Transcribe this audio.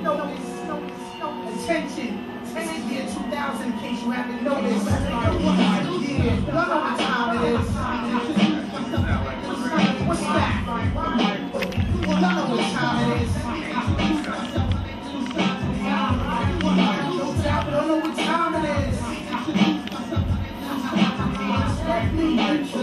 Attention, this is year 2000 in case you haven't noticed. Yeah, y'all know what time it is. What's that? Y'all know what time it is. Don't know what time it is.